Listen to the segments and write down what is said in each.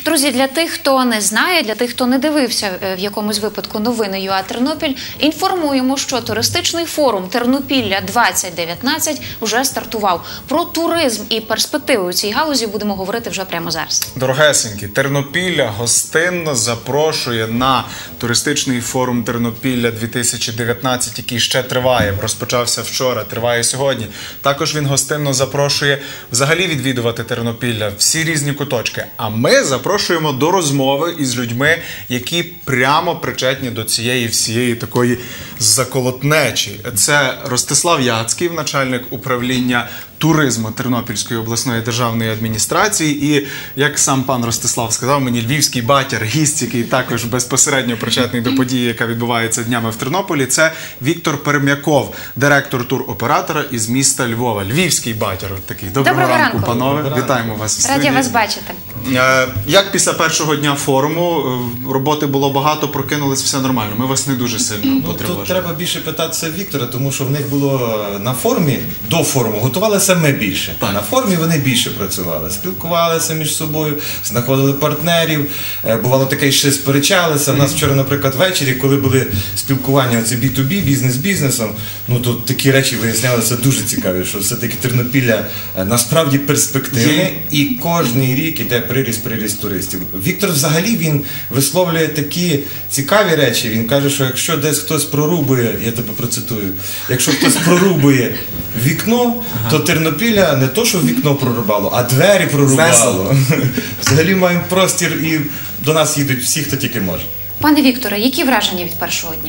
Друзі, для тих, хто не знає, для тих, хто не дивився в якомусь випадку новини ЮА Тернопіль, інформуємо, що туристичний форум «Тернопілля-2019» вже стартував. Про туризм і перспективи у цій галузі будемо говорити вже прямо зараз. Дорогесенькі, Тернопілля гостинно запрошує на туристичний форум «Тернопілля-2019», який ще триває, розпочався вчора, триває сьогодні. Також він гостинно запрошує взагалі відвідувати Тернопілля, всі різні куточки. А ми запрошуємо до розмови із людьми, які прямо причетні до цієї всієї такої заколотнечі. Це Ростислав Яцьків, начальник управління туризму Тернопільської обласної державної адміністрації, і, як сам пан Ростислав сказав мені, львівський батір, гість, який також безпосередньо причетний до події, яка відбувається днями в Тернополі, це Віктор Пермяков, директор туроператора із міста Львова. Львівський батір такий. Доброго ранку, панове. Вітаємо вас в студії. Раді вас бачити. Як після першого дня форуму? Роботи було багато, прокинулись, все нормально. Ми вас не дуже сильно потривожили. Тут треба більше питатися Віктора, тому що в них було на форумі, до форуму, готувалися ми більше. На форумі вони більше працювали, спілкувалися між собою, знаходили партнерів. Бувало таке, що сперечалися. У нас вчора, наприклад, ввечері, коли були спілкування, це B2B, бізнес з бізнесом, ну тут такі речі вияснялися дуже цікаві, що все-таки Тернопілля насправді перспективне, і кожний рік іде приріст туристів. Віктор взагалі, він висловлює такі цікаві речі. Він каже, що якщо десь хтось прорубує, я тебе процитую, якщо хтось прорубує вікно, то Тернопілля не то, що вікно прорубало, а двері прорубало. Взагалі маємо простір, і до нас їдуть всі, хто тільки може. Пане Вікторе, які враження від першого дня?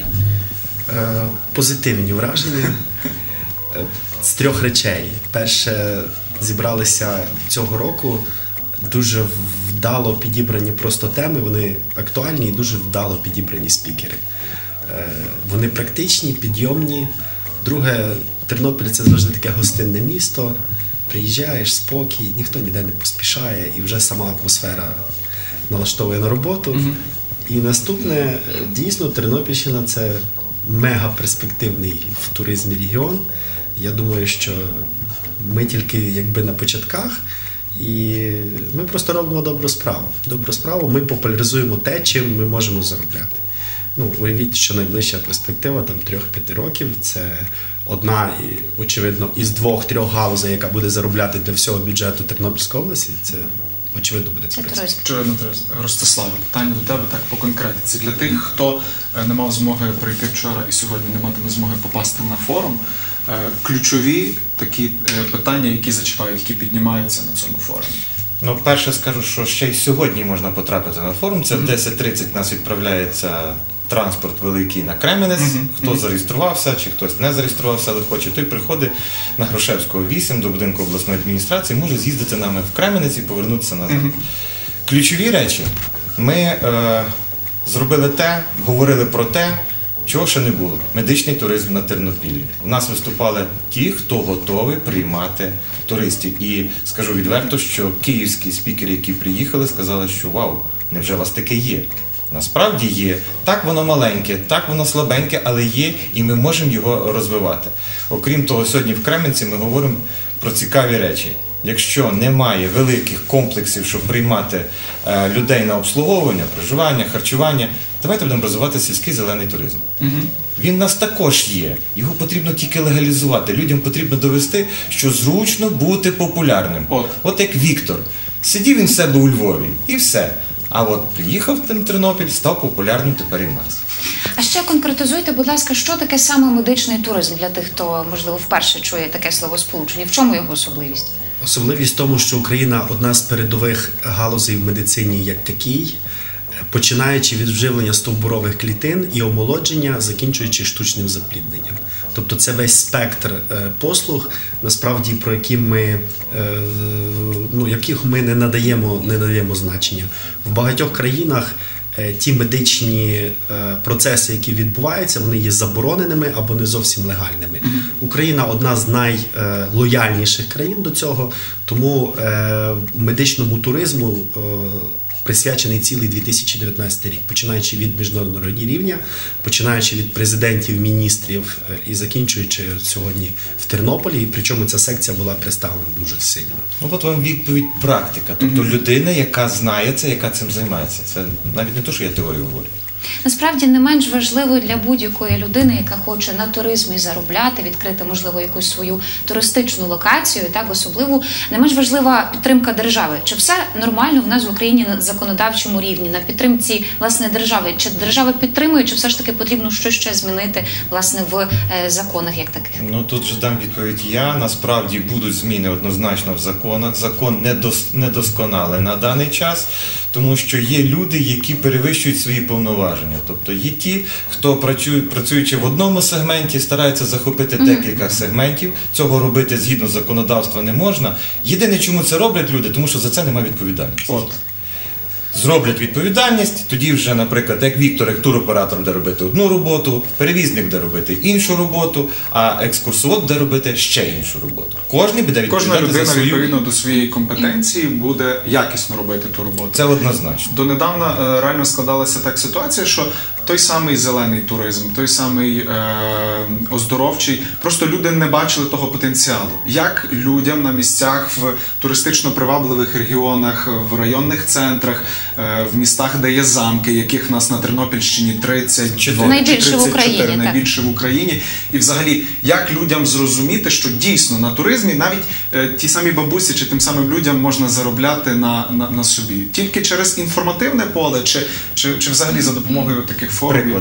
Позитивні враження з трьох речей. Перше, зібралися цього року дуже вдало підібрані просто теми, вони актуальні і дуже вдало підібрані спікери. Вони практичні, підйомні. Друге, Тернопіль – це завжди таке гостинне місто. Приїжджаєш, спокій, ніхто ніде не поспішає, і вже сама атмосфера налаштовує на роботу. І наступне, дійсно, Тернопільщина – це мега-перспективний в туризмі регіон. Я думаю, що ми тільки якби на початках, і ми просто робимо добру справу. Добру справу, ми популяризуємо те, чим ми можемо заробляти. Ну, уявіть, що найближча перспектива, там, 3-5 років, це одна, очевидно, із 2-3 галузей, яка буде заробляти для всього бюджету Тернопільської області, це, очевидно, буде туризм. Ростиславе, питання до тебе так по конкретиці. Для тих, хто не мав змоги прийти вчора і сьогодні не матиме змоги попасти на форум, ключові такі питання, які зачіпають, які піднімаються на цьому форумі. Ну, перше скажу, що ще й сьогодні можна потрапити на форум. Це в 10:30 нас відправляється транспорт великий на Кременець. Хто зареєструвався, чи хтось не зареєструвався, але хоче, той приходить на Грушевського 8 до будинку обласної адміністрації, може з'їздити нами в Кременець і повернутися назад. Ключові речі. Ми зробили те, говорили про те, чого ще не було. Медичний туризм на Тернопіллі. У нас виступали ті, хто готовий приймати туристів. І скажу відверто, що київські спікери, які приїхали, сказали, що вау, невже у вас таке є? Насправді є. Так воно маленьке, так воно слабеньке, але є, і ми можемо його розвивати. Окрім того, сьогодні в Кременці ми говоримо про цікаві речі. Якщо немає великих комплексів, щоб приймати людей на обслуговування, проживання, харчування, давайте будемо розвивати сільський зелений туризм. Він у нас також є. Його потрібно тільки легалізувати. Людям потрібно довести, що зручно бути популярним. От як Віктор. Сидів він в себе у Львові і все. А от приїхав в Тернопіль, став популярним тепер і в нас. А ще конкретизуйте, будь ласка, що таке саме медичний туризм для тих, хто, можливо, вперше чує таке словосполучення? В чому його особливість? Особливість в тому, що Україна одна з передових галузей в медицині як такій, починаючи від вживлення стовбурових клітин і омолодження, закінчуючи штучним заплідненням. Тобто це весь спектр послуг, насправді, про які яких ми не надаємо значення. В багатьох країнах ті медичні процеси, які відбуваються, вони є забороненими або не зовсім легальними. Україна одна з найлояльніших країн до цього, тому медичному туризму присвячений цілий 2019 рік, починаючи від міжнародного рівня, починаючи від президентів, міністрів і закінчуючи сьогодні в Тернополі, і причому ця секція була представлена дуже сильно. Ну, от вам відповідь практика. Тобто людина, яка знає це, яка цим займається. Це навіть не те, що я теорію говорю. Насправді не менш важливо для будь-якої людини, яка хоче на туризмі заробляти, відкрити, можливо, якусь свою туристичну локацію, так, особливо, не менш важлива підтримка держави. Чи все нормально в нас в Україні на законодавчому рівні, на підтримці, власне, держави? Чи держава підтримує, чи все ж таки потрібно щось ще змінити, власне, в законах як таких? Ну, тут же дам відповідь я. Насправді будуть зміни однозначно в законах. Закон недосконалий на даний час, тому що є люди, які перевищують свої повноваження. Тобто є ті, хто працюючи в одному сегменті, стараються захопити декілька сегментів. Цього робити згідно законодавства не можна. Єдине, чому це роблять люди, тому що за це немає відповідальності. Зроблять відповідальність, тоді вже, наприклад, як Віктор, як туроператор буде робити одну роботу, перевізник буде робити іншу роботу, а екскурсовод буде робити ще іншу роботу. Кожна людина відповідно до своєї компетенції буде якісно робити ту роботу. Це однозначно. Донедавна реально складалася так ситуація, що той самий зелений туризм, той самий оздоровчий, просто люди не бачили того потенціалу. Як людям на місцях в туристично привабливих регіонах, в районних центрах, в містах, де є замки, яких в нас на Тернопільщині 32 найбільше чи 34, в Україні, найбільше в Україні. І взагалі, як людям зрозуміти, що дійсно на туризмі навіть ті самі бабусі чи тим самим людям можна заробляти на собі? Тільки через інформативне поле чи взагалі за допомогою таких форм?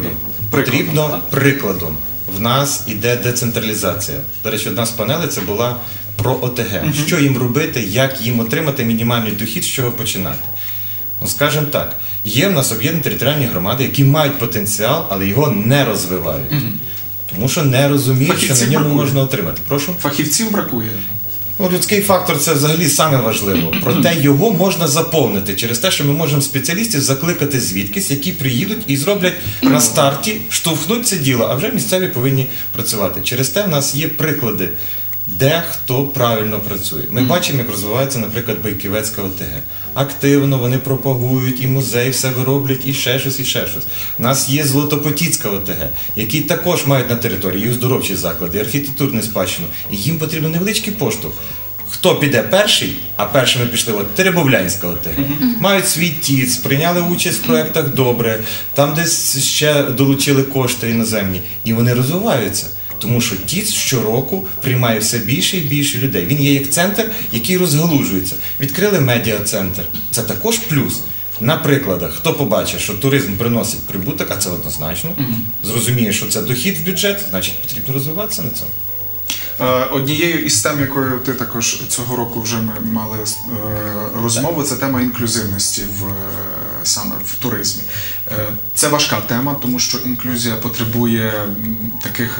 Прикладом. В нас іде децентралізація. До речі, одна з панелей це була про ОТГ. Що їм робити, як їм отримати мінімальний дохід, з чого починати. Ну, скажімо так, є в нас об'єднані територіальні громади, які мають потенціал, але його не розвивають. Тому що не розуміють, що на ньому можна отримати. Прошу? Фахівців бракує. Ну, людський фактор – це взагалі саме важливо. Проте його можна заповнити через те, що ми можемо спеціалістів закликати звідкись, які приїдуть і зроблять на старті, штовхнуть це діло, а вже місцеві повинні працювати. Через те в нас є приклади, де хто правильно працює. Ми бачимо, як розвивається, наприклад, Байківецька ОТГ. Активно вони пропагують, і музей все вироблять, і ще щось, і ще щось. У нас є Золотопотіцька ОТГ, які також мають на території і оздоровчі заклади, і архітектурну спадщину. І їм потрібен невеличкий поштовх. Хто піде перший, а першими пішли Теребовлянська ОТГ. Мають свій ТІЦ, прийняли участь в проєктах добре, там десь ще долучили кошти іноземні. І вони розвиваються. Тому що ТІЦ щороку приймає все більше і більше людей. Він є як центр, який розгалужується. Відкрили медіа-центр. Це також плюс. На прикладах, хто побачить, що туризм приносить прибуток, а це однозначно, зрозуміє, що це дохід в бюджет, значить потрібно розвиватися на цьому. Однією із тем, якою ти також цього року вже ми мали розмову, це тема інклюзивності саме в туризмі. Це важка тема, тому що інклюзія потребує таких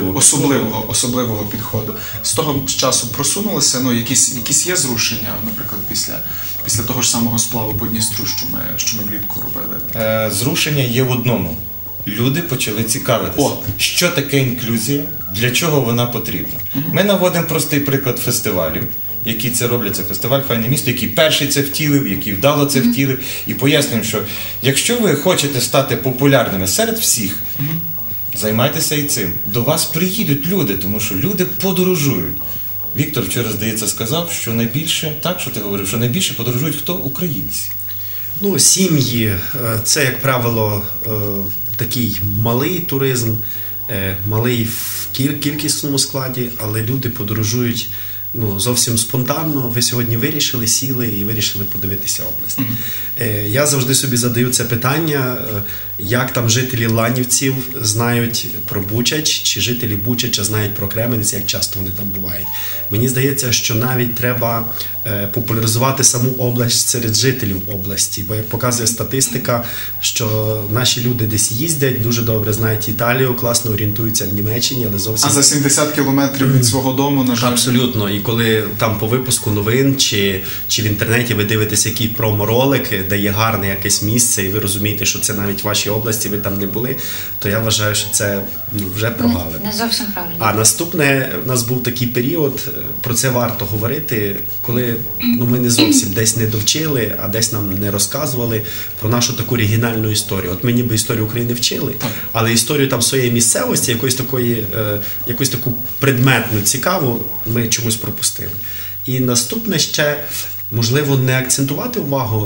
особливого підходу. З того часу просунулися, якісь є зрушення, наприклад, після того ж самого сплаву по Дністру, що ми влітку робили? Зрушення є в одному. Люди почали цікавитися, що таке інклюзія, для чого вона потрібна. Ми наводимо простий приклад фестивалів, які це роблять. Це фестиваль «Файне місто», який перший це втілив, який вдало це втілив. І пояснюємо, що якщо ви хочете стати популярними серед всіх, займайтеся і цим. До вас приїдуть люди, тому що люди подорожують. Віктор вчора, здається, сказав, що найбільше, так, що ти говорив, що найбільше подорожують хто? Українці. Ну, сім'ї – це, як правило, такий малий туризм, малий в кількісному складі, але люди подорожують зовсім спонтанно. Ви сьогодні вирішили, сіли і вирішили подивитися область. Я завжди собі задаю це питання, як там жителі Ланівців знають про Бучач, чи жителі Бучача знають про Кременець, як часто вони там бувають. Мені здається, що навіть треба популяризувати саму область серед жителів області, бо як показує статистика, що наші люди десь їздять, дуже добре знають Італію, класно орієнтуються в Німеччині, але зовсім... А за 70 кілометрів від свого дому, на жаль... Абсолютно. І коли там по випуску новин чи в інтернеті ви дивитесь який промо-ролик, де є гарне якесь місце, і ви розумієте, що це навіть в вашій області, ви там не були, то я вважаю, що це вже прогалина. Не зовсім правильно. А наступне, у нас був такий період, про це варто говорити, коли ми не зовсім десь не довчили, а десь нам не розказували про нашу таку оригінальну історію. От ми ніби історію України вчили, але історію там своєї місцевості, якусь таку предметну, цікаву, ми чомусь пропустили. І наступне ще, можливо, не акцентувати увагу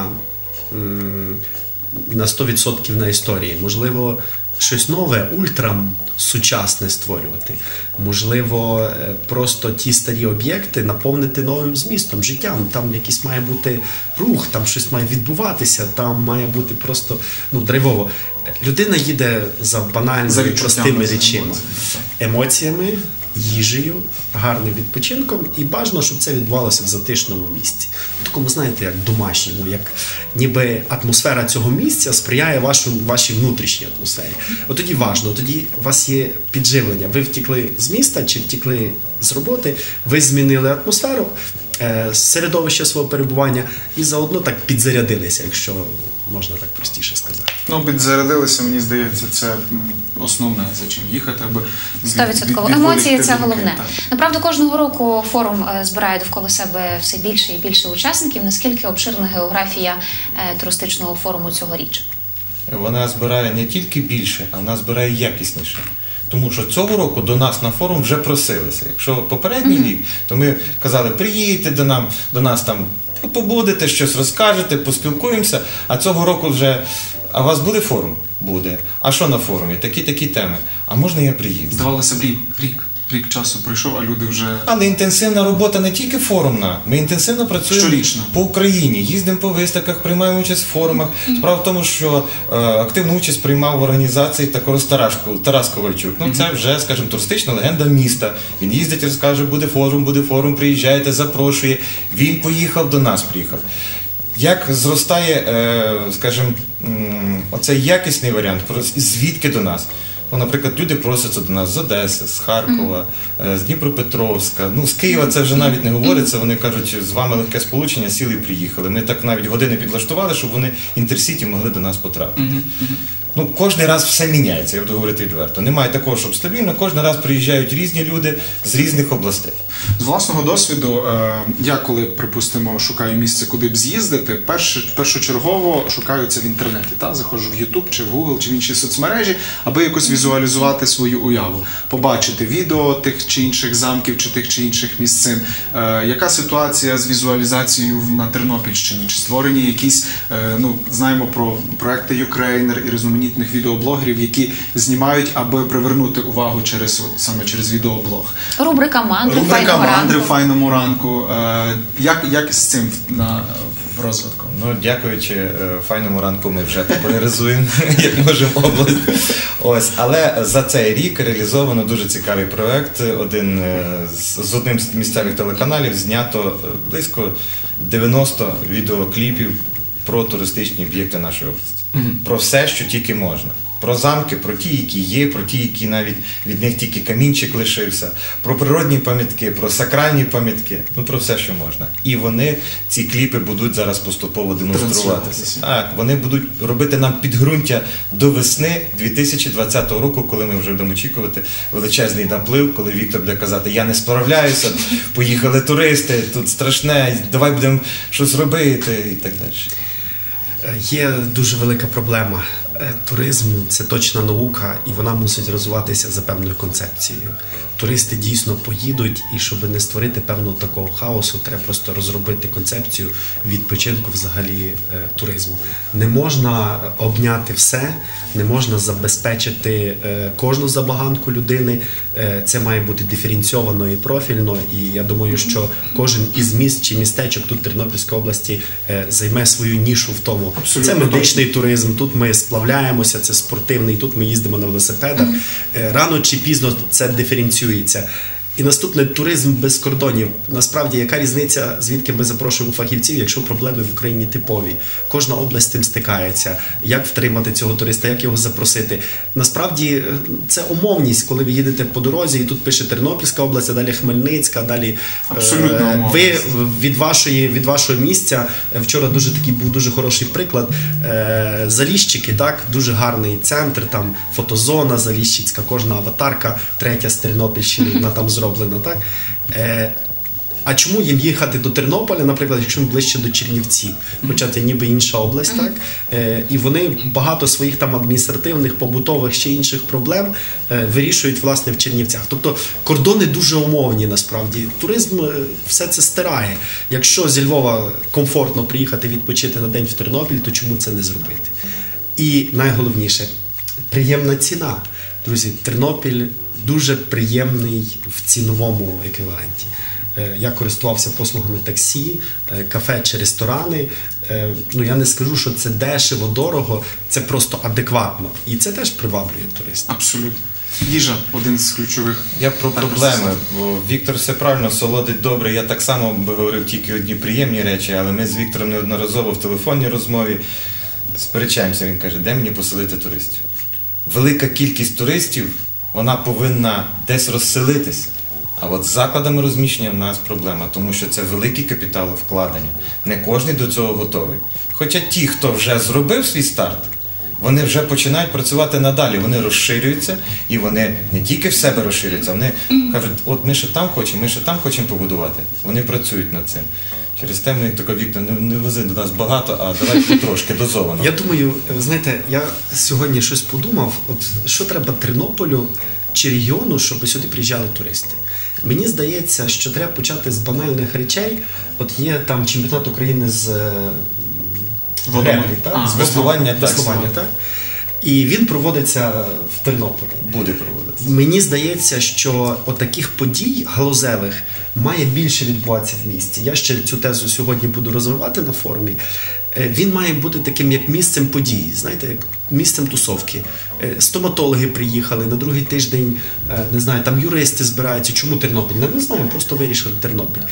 на 100% на історії. Можливо, щось нове, ультрасучасне створювати. Можливо, просто ті старі об'єкти наповнити новим змістом, життям. Там якийсь має бути рух, там щось має відбуватися, там має бути просто драйвово. Людина їде за банальними, простими речами. Емоціями, їжею, гарним відпочинком, і бажано, щоб це відбувалося в затишному місці. В такому, знаєте, як домашньому, як ніби атмосфера цього місця сприяє вашій внутрішній атмосфері. От тоді важливо, тоді у вас є підживлення. Ви втекли з міста чи втекли з роботи, ви змінили атмосферу, середовище свого перебування і заодно так підзарядилися, якщо можна так простіше сказати. Підзарядилися, мені здається, це основне, за чим їхати, аби 100%. Емоції – це головне. Направду, кожного року форум збирає довкола себе все більше і більше учасників. Наскільки обширна географія туристичного форуму цьогоріч? Вона збирає не тільки більше, а вона збирає якісніше. Тому що цього року до нас на форум вже просилися. Якщо попередній рік, то ми казали, приїдьте до нас там, побудете, щось розкажете, поспілкуємося, а цього року вже, а у вас буде форум? Буде. А що на форумі? Такі теми. А можна я приїду? Здавалося б, рік часу пройшов, а люди вже... Але інтенсивна робота не тільки форумна. Ми інтенсивно працюємо щорічно по Україні, їздимо по виставках, приймаємо участь в форумах. Справа в тому, що активну участь приймав в організації також Тарас Ковальчук. Це вже, скажімо, туристична легенда міста. Він їздить, розкаже, буде форум, приїжджайте, запрошує. Він поїхав, до нас приїхав. Як зростає, скажімо, оцей якісний варіант, звідки до нас? Наприклад, люди просяться до нас з Одеси, з Харкова, з Дніпропетровська. З Києва це вже навіть не говориться, вони кажуть, з вами легке сполучення, сіли і приїхали. Ми так навіть години підлаштували, щоб вони інтерсіті могли до нас потрапити. Кожен раз все міняється, я буду говорити відверто. Немає такого, щоб стабільно, кожен раз приїжджають різні люди з різних областей. З власного досвіду, я коли, припустимо, шукаю місце, куди б з'їздити, першочергово шукаю це в інтернеті. Заходжу в YouTube, чи в Google, чи в інші соцмережі, аби якось візуалізувати свою уяву. Побачити відео тих чи інших замків, чи тих чи інших місцин. Яка ситуація з візуалізацією на Тернопільщині? Чи створені якісь, знаємо про проекти Ukrainer і різноманітних відеоблогерів, які знімають, аби привернути увагу саме через відеоблог. Рубрика «Мандри в файному ранку». Як з цим в розвитку? Дякуючи «Файному ранку» ми вже популяризуємо, як можемо область. Але за цей рік реалізовано дуже цікавий проект. З одним з місцевих телеканалів знято близько 90 відеокліпів про туристичні об'єкти нашої області. Про все, що тільки можна. Про замки, про ті, які є, про ті, які навіть від них тільки камінчик лишився, про природні пам'ятки, про сакральні пам'ятки, про все, що можна. І ці кліпи будуть зараз поступово демонструватися. Так, вони будуть робити нам підґрунтя до весни 2020 року, коли ми вже будемо очікувати величезний наплив, коли Віктор буде казати, я не справляюся, поїхали туристи, тут страшне, давай будемо щось робити і так далі. Є дуже велика проблема. Туризм – це точна наука, і вона мусить розвиватися за певною концепцією. Туристи дійсно поїдуть, і щоб не створити певного такого хаосу, треба просто розробити концепцію відпочинку взагалі туризму. Не можна обняти все, не можна забезпечити кожну забаганку людини. Це має бути диференційовано і профільно, і я думаю, що кожен із міст чи містечок тут в Тернопільській області займе свою нішу в тому. Абсолютно. Це медичний туризм, тут ми сплавляємося, це спортивний, тут ми їздимо на велосипедах. Рано чи пізно це диференціюється. І наступне, туризм без кордонів. Насправді, яка різниця, звідки ми запрошуємо фахівців, якщо проблеми в Україні типові? Кожна область з тим стикається. Як втримати цього туриста, як його запросити? Насправді, це умовність, коли ви їдете по дорозі, і тут пише Тернопільська область, а далі Хмельницька, далі... Абсолютно ви від вашого місця, вчора був дуже хороший приклад, Заліщики, так, дуже гарний центр, там фотозона Заліщицька, кожна аватарка, третя з Тернопільщини, вона там зроблена, так. А чому їм їхати до Тернополя, наприклад, якщо ближче до Чернівців? Хоча це ніби інша область, так? І вони багато своїх там адміністративних, побутових, ще інших проблем вирішують, власне, в Чернівцях. Тобто кордони дуже умовні, насправді. Туризм все це стирає. Якщо зі Львова комфортно приїхати відпочити на день в Тернопіль, то чому це не зробити? І найголовніше – приємна ціна. Друзі, Тернопіль дуже приємний в ціновому еквіваленті. Я користувався послугами таксі, кафе чи ресторани. Ну, я не скажу, що це дешево, дорого, це просто адекватно. І це теж приваблює туристів. Абсолютно. Їжа – один з ключових. Я про проблеми, бо Віктор все правильно, солодить добре. Я так само би говорив тільки одні приємні речі, але ми з Віктором неодноразово в телефонній розмові сперечаємося. Він каже, де мені поселити туристів? Велика кількість туристів, вона повинна десь розселитися. А от з закладами розміщення в нас проблема, тому що це великі капіталовкладення. Не кожен до цього готовий. Хоча ті, хто вже зробив свій старт, вони вже починають працювати надалі. Вони розширюються, і вони не тільки в себе розширюються, вони кажуть, от ми ще там хочемо побудувати. Вони працюють над цим. Через те ми, як така, Віктор, не вези до нас багато, а давай потрошки, дозовано. Я думаю, знаєте, я сьогодні щось подумав, от що треба Тернополю чи регіону, щоб сюди приїжджали туристи. Мені здається, що треба почати з банальних речей. От є там чемпіонат України з греблі, так? З веслування, так. І він проводиться в Тернополі. Буде проводитися. Мені здається, що отаких подій галузевих має більше відбуватися в місті. Я ще цю тезу сьогодні буду розвивати на форумі. Він має бути таким, як місцем події, знаєте, як місцем тусовки. Стоматологи приїхали, на другий тиждень, не знаю, там юристи збираються. Чому Тернопіль? Не знаю, просто вирішили Тернопіль.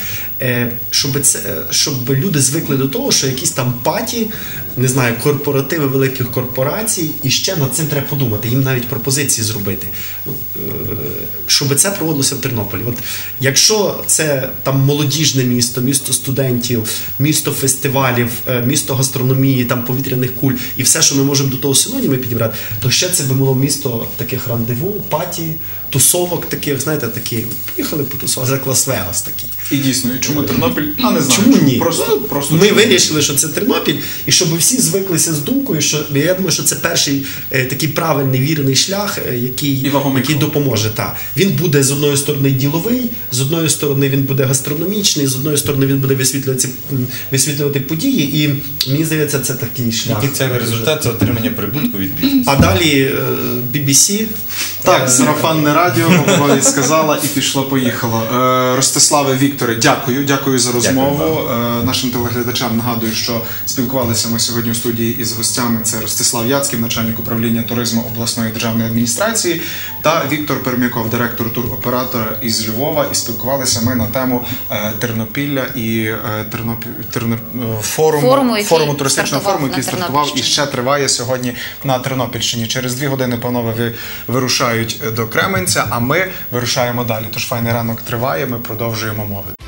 Щоб люди звикли до того, що якісь там паті, не знаю, корпоративи великих корпорацій, і ще над цим треба подумати, їм навіть пропозиції зробити. Щоб це проводилося в Тернополі. От якщо це там молодіжне місто, місто студентів, місто фестивалів, місто гастрономії, там повітряних куль і все, що ми можемо до того синоніми підібрати, то ще це би було місто таких рандеву, паті, тусовок таких, знаєте, такі, поїхали потусувати, як Лас-Вегас такий. І дійсно, і чому Тернопіль? А не знаю. Чому ні? Просто ми вирішили, що це Тернопіль, і щоб всі звиклися з думкою, що я думаю, що це перший такий правильний, вірний шлях, який допоможе. Та. Він буде з одної сторони діловий, з одної сторони він буде гастрономічний, з одної сторони він буде висвітлювати події, і мені здається, це такий шлях. Кінцевий результат – це отримання прибутку від бізнесу. А далі BBC. Так, сарафанне радіо, Бабові сказала, і пішло-поїхало. Ростиславе, Вікторе, дякую за розмову. Нашим телеглядачам нагадую, що спілкувалися ми сьогодні у студії із гостями. Це Ростислав Яцьків, начальник управління туризму обласної державної адміністрації, та Віктор Пермяков, директор туроператора із Львова. І спілкувалися ми на тему Тернопілля і форуму туристичного форуму, який стартував і ще триває сьогодні на Тернопільщині. Через 2 години, панове, вирушають до Кременця, а ми вирушаємо далі. Тож файний ранок триває, ми продовжуємо мовити.